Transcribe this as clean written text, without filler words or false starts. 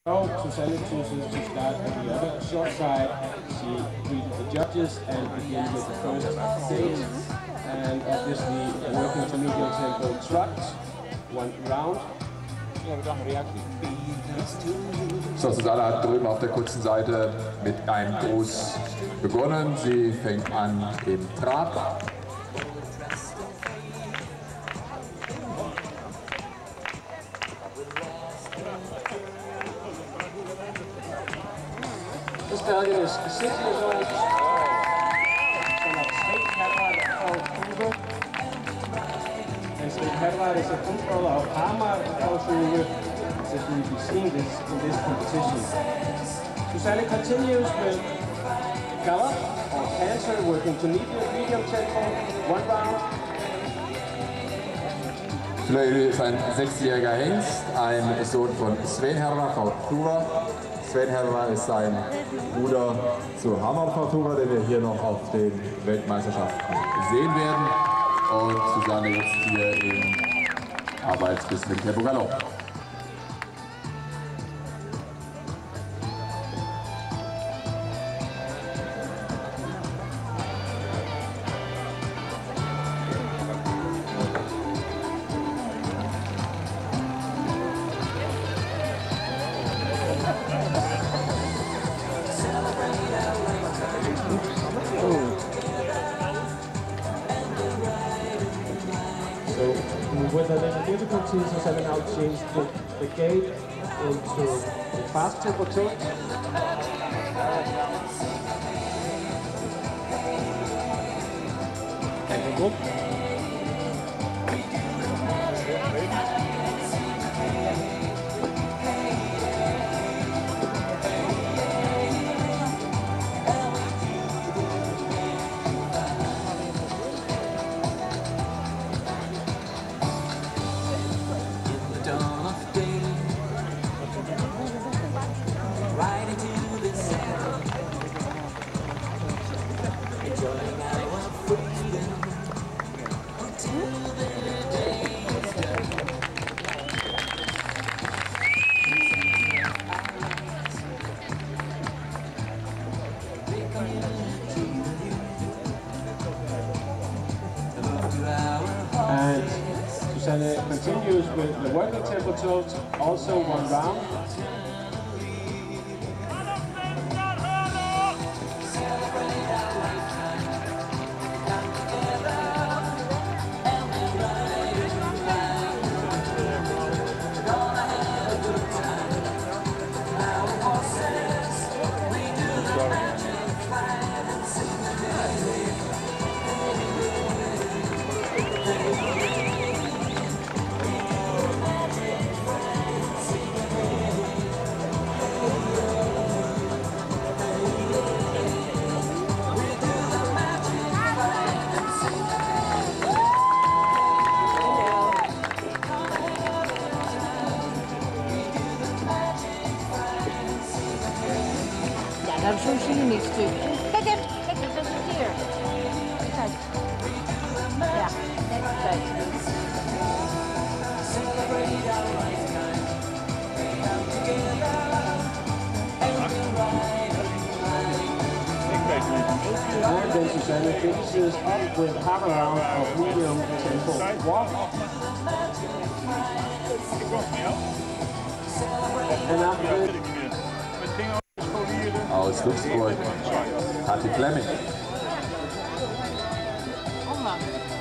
So Susanne chooses to start on the other short side. She greets the judges and begins with the first stage. And obviously working to medium tempo trots, 1 round. So, Susanne hat drüben auf der kurzen Seite mit einem Gruß begonnen. Sie fängt an im Trab. This stallion is 6 years old, son of State Hervad called Kuba. And State Hervad is a footballer of Hamar called Kuba, as we will be seeing this in this competition. Susanne continues with gallop or canter, working to medium tempo, 1 round. Fleury ist ein 6-jähriger Hengst, ein Sohn von Sven Hervar Fortuna. Sven Hervar ist sein Bruder zu Hamar Fortuna, den wir hier noch auf den Weltmeisterschaften sehen werden. Und Susanne jetzt hier im Arbeitsbiss mit Tempo Galopp. So with a little difficulty, Susanne now changed the gait into a fast tempo tilt. Technical. And Susanne continues with the working tempo tilt, also 1 round. I'm sure she needs to. Take it here. Okay. Yeah, that's good. And then Susanne finishes up with half a round of medium tempo walk. And after Aus Luxemburg, Hattie Fleming. Oh my.